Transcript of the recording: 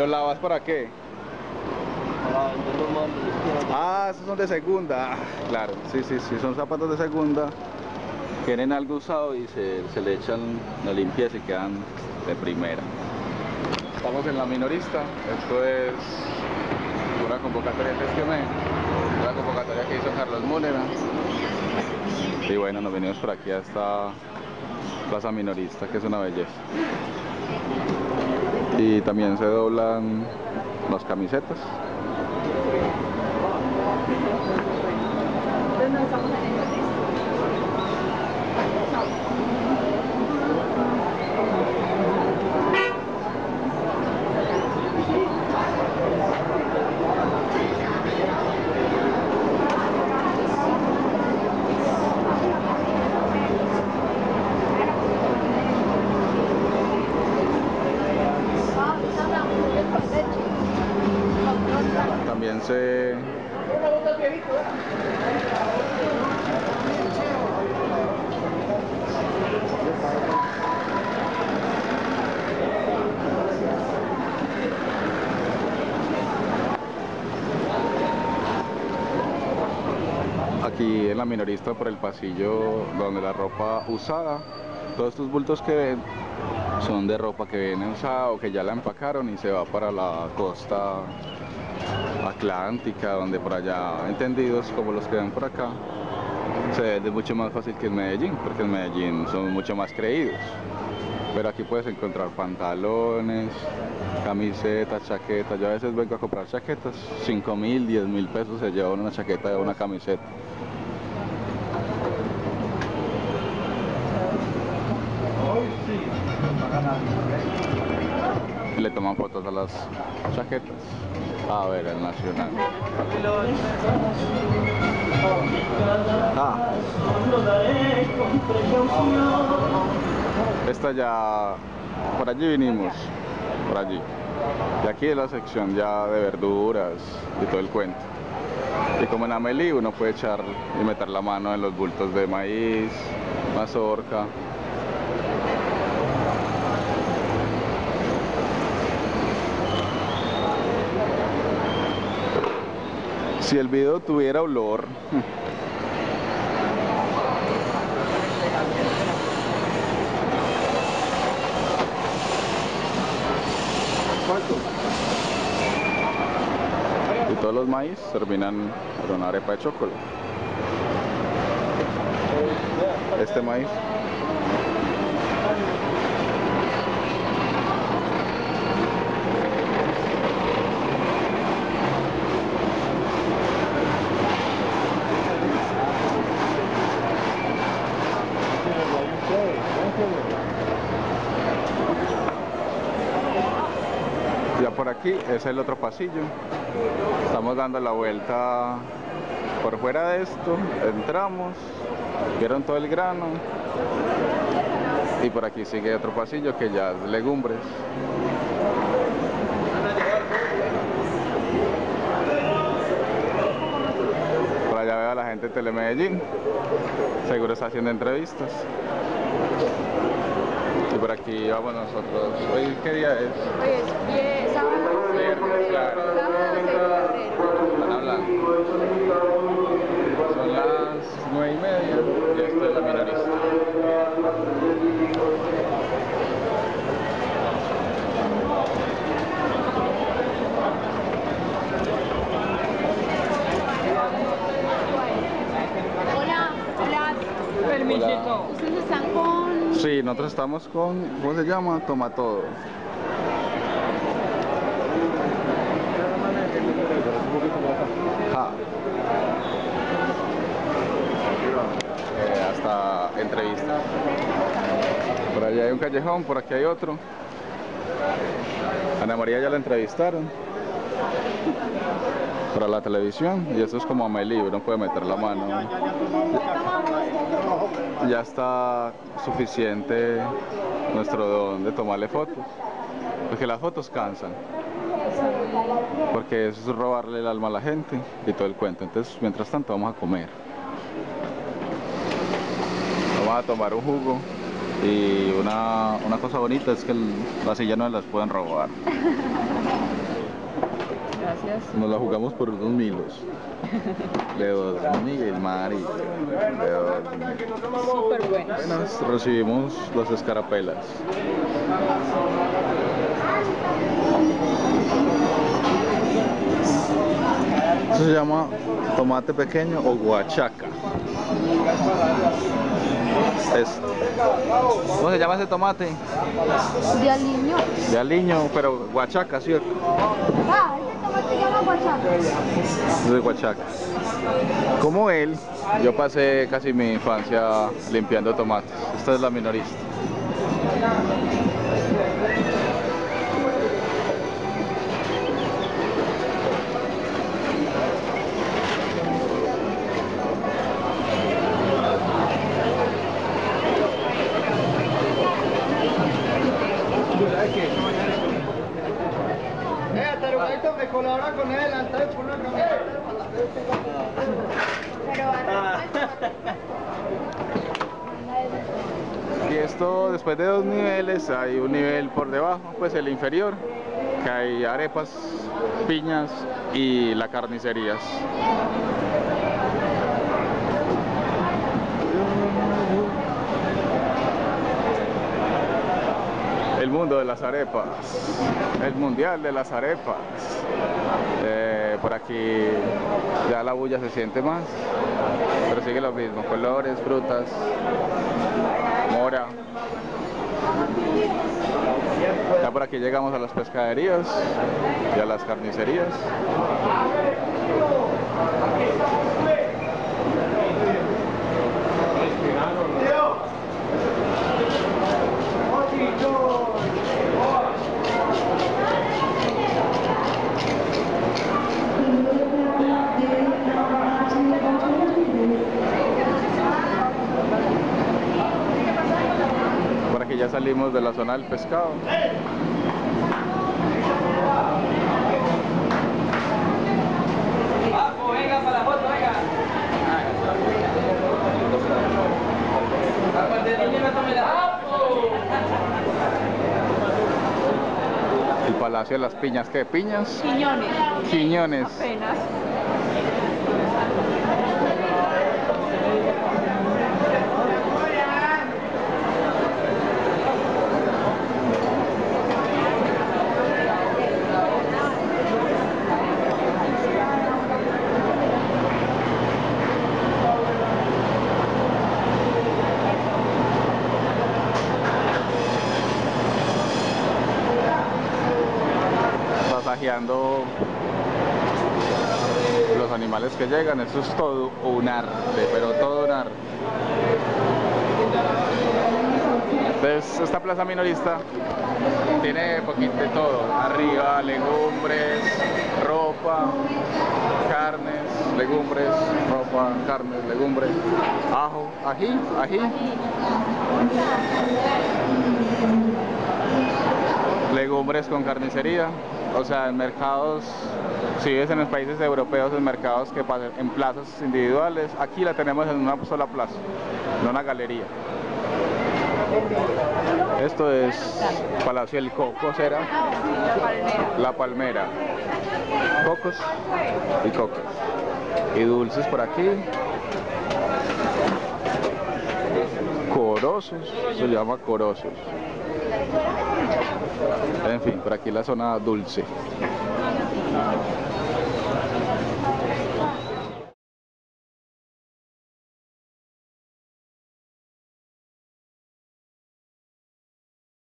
¿Los lavas para qué? Para venderlos más limpios. Ah, esos son de segunda. Ah, claro, sí, sí, sí, son zapatos de segunda. Tienen algo usado y se le echan la limpieza y quedan de primera. Estamos en la minorista. Esto es una convocatoria que gestioné, una convocatoria que hizo Carlos Múnera. Y bueno, nos venimos por aquí a esta plaza minorista, que es una belleza. Y también se doblan las camisetas. También se... Aquí en la minorista, por el pasillo donde la ropa usada, todos estos bultos que ven son de ropa que viene usada o que ya la empacaron y se va para la costa atlántica, donde por allá, entendidos como los que ven por acá, se vende mucho más fácil que en Medellín, porque en Medellín son mucho más creídos. Pero aquí puedes encontrar pantalones, camisetas, chaquetas. Yo a veces vengo a comprar chaquetas, 5.000, 10.000 pesos se lleva una chaqueta de una camiseta. Y le toman fotos a las chaquetas. A ver, el Nacional. Ah. Esta ya, por allí vinimos, por allí. Y aquí es la sección ya de verduras y todo el cuento. Y como en Amelie uno puede echar y meter la mano en los bultos de maíz, mazorca. Si el video tuviera olor. Y todos los maíz terminan en una arepa de chocolate. Este maíz. Ya por aquí es el otro pasillo. Estamos dando la vuelta por fuera de esto, entramos, vieron todo el grano y por aquí sigue otro pasillo que ya es legumbres. Por allá veo a la gente de Telemedellín, seguro está haciendo entrevistas. Y por aquí vamos nosotros. ¿Hoy qué día es? Hoy es sábado. Viernes, claro. Sábado 6 de febrero. Están hablando. Son las 9:30 y esto es la minorista. Hola, hola. Permisito. Ustedes están con... Sí, nosotros estamos con, ¿cómo se llama? Toma todo. Ah. Hasta entrevistas. Por allá hay un callejón, por aquí hay otro. Ana María ya la entrevistaron para la televisión y eso es como Amelie, uno puede meter la mano. Ya está suficiente nuestro don de tomarle fotos, porque las fotos cansan, porque eso es robarle el alma a la gente y todo el cuento. Entonces, mientras tanto vamos a comer, vamos a tomar un jugo Y una cosa bonita es que las sillas no las pueden robar. Gracias. Nos la jugamos por unos milos. De 2.000, marica. De 2.000. Súper buenos. Apenas recibimos las escarapelas. Eso se llama tomate pequeño o guachaca. ¿Cómo se llama ese tomate? De aliño. De aliño, pero guachaca, ¿cierto? Ah, ese tomate se llama guachaca. Es de guachaca. Como él, yo pasé casi mi infancia limpiando tomates. Esta es la minorista. Tarugadito, me colabora con él, antes por una camiseta. Y esto, después de 2 niveles, hay un nivel por debajo, pues el inferior, que hay arepas, piñas y la carnicerías. El mundo de las arepas, el mundial de las arepas. Por aquí ya la bulla se siente más, pero sigue lo mismo, colores, frutas, mora. Ya por aquí llegamos a las pescaderías y a las carnicerías. Por aquí ya salimos de la zona del pescado. Venga, para la foto, venga. El Palacio de las Piñas, ¿qué? ¿Piñas? Quiñones. Quiñones. Apenas. Pasajeando los animales que llegan, eso es todo un arte, pero todo un arte. Entonces esta plaza minorista tiene poquito de todo, arriba legumbres, ropa, carnes, legumbres, ropa, carnes, legumbres, ajo, ají, legumbres con carnicería. O sea, en mercados, si vives en los países europeos, en mercados que pasan en plazas individuales, aquí la tenemos en una sola plaza, en una galería. Esto es Palacio del Coco, ¿será? La palmera. La Palmera. Cocos y cocos. Y dulces por aquí. Corosos, se llama corosos. En fin, por aquí la zona dulce.